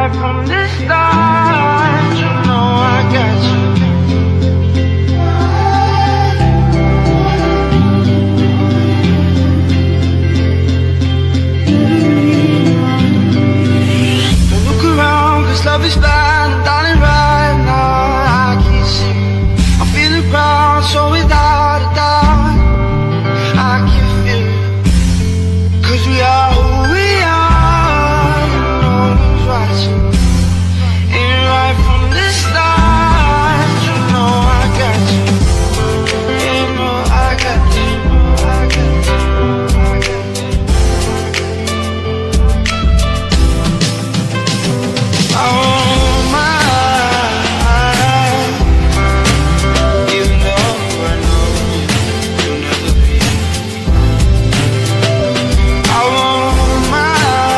right from the start. You know I got you. Don't look around, cause love is blind, and darling, right now I can see. I'm feeling proud, so without a doubt I can feel it. Cause we are who we are, and no one's watching. Ain't right from the start. You know I got you. You know I got you. I got you. I got you. Oh my, even though I know you'll never be. I want my,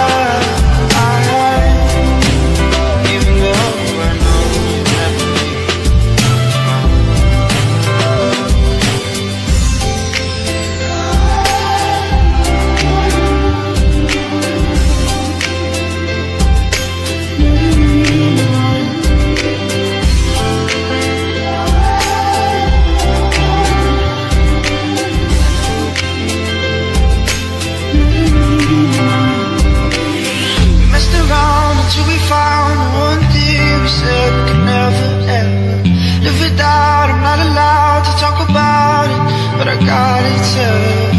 even though I know you'll never be. We messed around until we found the one thing we said we could never ever live without. I'm not allowed to talk about it, but I gotta tell you.